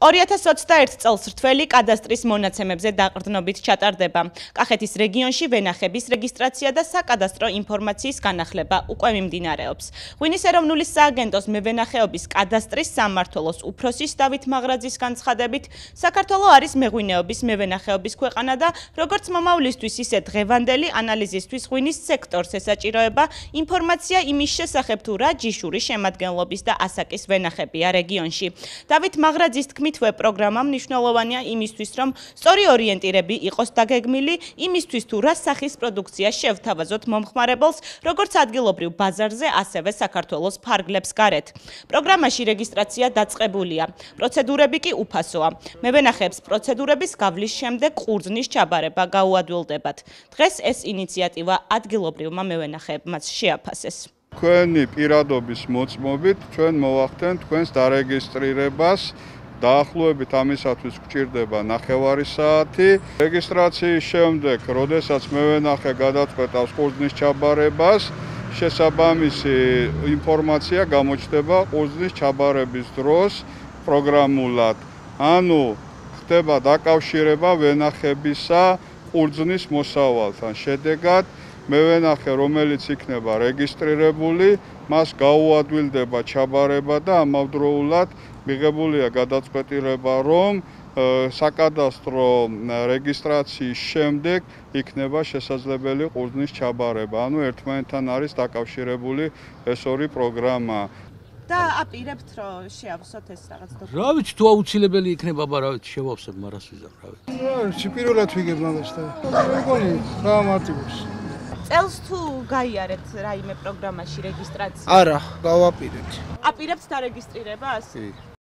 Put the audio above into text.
2021 წელს რთველი კადასტრის მონაცემებზე დაყრდნობით ჩატარდება. კახეთის რეგიონში ვენახების რეგისტრაცია და საკადასტრო ინფორმაციის განახლება უკვე მიმდინარეობს. ღვინის ეროვნული სააგენტოს მევენახეობის კადასტრის სამმართველოს უფროსის დავით მაღრაძის განცხადებით, საქართველო არის მეღვინეობის მევენახეობის ქვეყანა და როგორც მომავლისთვის, ისე დღევანდელი ანალიზისთვის ღვინის სექტორს ესაჭიროება ინფორმაცია იმის შესახებ, თუ რა ჯიშური შემადგენლობის და ასაკის ვენახებია რეგიონში. დავით მაღრაძის თქმით, ვებ პროგრამა მნიშვნელოვანია იმისთვის, რომ სწორი ორიენტირები იყოს დაგეგმილი, იმისთვის თუ რა სახის პროდუქცია შევთავაზოთ მომხმარებელს, როგორც ადგილობრივ ბაზარზე, ასევე საქართველოს ფარგლებს გარეთ. პროგრამაში რეგისტრაცია დაწყებულია. პროცედურები კი უფასოა. მევენახეებს პროცედურების გავლის შემდეგ ყურძნის ჩაბარება გაუადვილდებათ. დღეს ეს ინიციატივა ადგილობრივმა მევენახეებმაც შეაფასეს. Თქვენი პირადობის მოწმობით ჩვენ მოვახდენთ თქვენს დარეგისტრირებას. დაახლოებით ამისათვის გვჭირდება 9 საათი. რეგისტრაციის შემდეგ, როდესაც მევენახე გადაწყვეტავს ყურძნის ჩაბარებას, შესაბამისი ინფორმაცია გამოჩნდება ყურძნის ჩაბარების დროს პროგრამულად. ანუ ხდება დაკავშირება ვენახებისა ყურძნის მოსავალთან. შედეგად მევენახე, რომელიც იქნება რეგისტრირებული, მას გაუადვილდება ჩაბარება და ამავდროულად მიღებულია გადაწყვეტილება, რომ საკადასტრო რეგისტრაციის შემდეგ იქნება შესაძლებელი ყურძნის ჩაბარება. ანუ ერთმანეთთან არის დაკავშირებული ეს ორი პროგრამა. და აპირებთ, რომ შეავსოთ ეს რაღაც დოკუმენტი. რა ვიცი, თუ აუცილებელი იქნება, რა ვიცი, შევავსებ, მაგრამ ვიზამ, რა ვიცი. პირველად ვიგებ მაგას და მეგონი რა მარტივობს. წელს თუ გაიარეთ რაიმე პროგრამაში რეგისტრაცია? არა, გავაპირებთ. აპირებთ დარეგისტრირებას? კი.